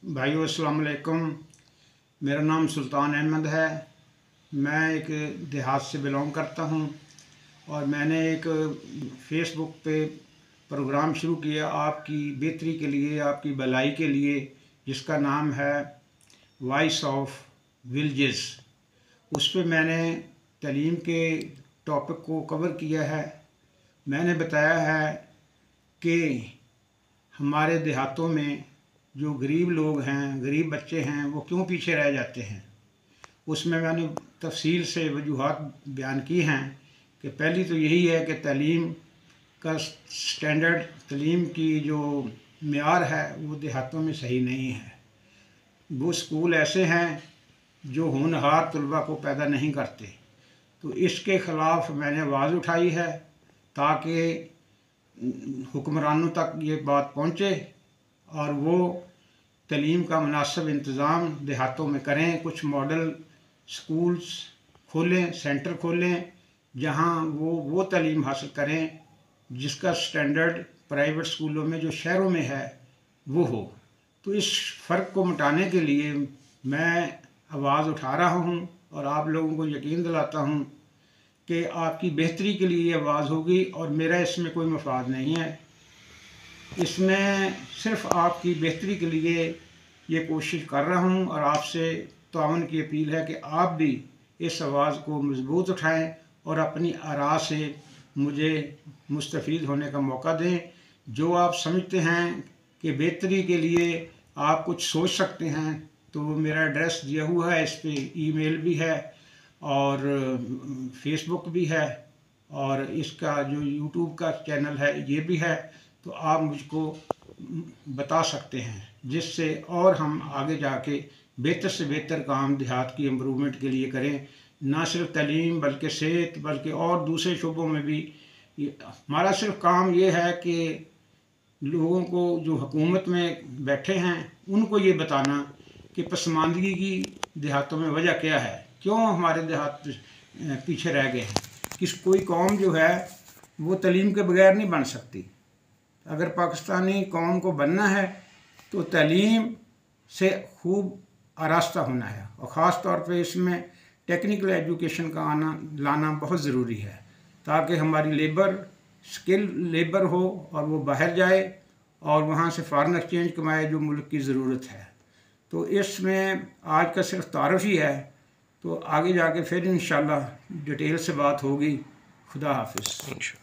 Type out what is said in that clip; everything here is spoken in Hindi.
भाइयों अस्सलाम वालेकुम। मेरा नाम सुल्तान अहमद है। मैं एक देहात से बिलोंग करता हूं और मैंने एक फेसबुक पे प्रोग्राम शुरू किया आपकी बेहतरी के लिए, आपकी भलाई के लिए, जिसका नाम है वॉइस ऑफ विलेजेस। उस पे मैंने तालीम के टॉपिक को कवर किया है। मैंने बताया है कि हमारे देहातों में जो गरीब लोग हैं, गरीब बच्चे हैं, वो क्यों पीछे रह जाते हैं। उसमें मैंने तफसील से वजूहात बयान की हैं कि पहली तो यही है कि तालीम का स्टैंडर्ड, तालीम की जो मेयार है वो देहातों में सही नहीं है। वो स्कूल ऐसे हैं जो होनहार तलबा को पैदा नहीं करते। तो इसके ख़िलाफ़ मैंने आवाज़ उठाई है ताकि हुक्मरानों तक ये बात पहुँचे और वो तालीम का मुनासिब इंतज़ाम देहातों में करें। कुछ मॉडल स्कूल्स खोलें, सेंटर खोलें, जहाँ वो तालीम हासिल करें जिसका स्टैंडर्ड प्राइवेट स्कूलों में जो शहरों में है वो हो। तो इस फ़र्क को मिटाने के लिए मैं आवाज़ उठा रहा हूँ और आप लोगों को यकीन दिलाता हूँ कि आपकी बेहतरी के लिए ये आवाज़ होगी और मेरा इसमें कोई मफाद नहीं है। इसमें सिर्फ़ आपकी बेहतरी के लिए ये कोशिश कर रहा हूँ और आपसे ताउन की अपील है कि आप भी इस आवाज़ को मजबूत उठाएं और अपनी आरा से मुझे मुस्तफ़ीद होने का मौका दें। जो आप समझते हैं कि बेहतरी के लिए आप कुछ सोच सकते हैं तो मेरा एड्रेस दिया हुआ है, इस पर ईमेल भी है और फेसबुक भी है और इसका जो यूट्यूब का चैनल है ये भी है। तो आप मुझको बता सकते हैं जिससे और हम आगे जाके बेहतर से बेहतर काम देहात की इम्प्रूवमेंट के लिए करें। ना सिर्फ तालीम बल्कि सेहत बल्कि और दूसरे शोबों में भी हमारा सिर्फ काम ये है कि लोगों को जो हुकूमत में बैठे हैं उनको ये बताना कि पसमानदगी की देहातों में वजह क्या है, क्यों हमारे देहात पीछे रह गए हैं। कोई कौम जो है वो तालीम के बगैर नहीं बन सकती। अगर पाकिस्तानी कौम को बनना है तो तालीम से खूब आरास्ता होना है और ख़ास तौर पे इसमें टेक्निकल एजुकेशन का लाना बहुत ज़रूरी है ताकि हमारी लेबर स्किल लेबर हो और वो बाहर जाए और वहाँ से फ़ॉरेन एक्सचेंज कमाए जो मुल्क की ज़रूरत है। तो इसमें आज का सिर्फ तारुफ ही है, तो आगे जाके फिर इंशाल्लाह डिटेल से बात होगी। खुदा हाफिज़।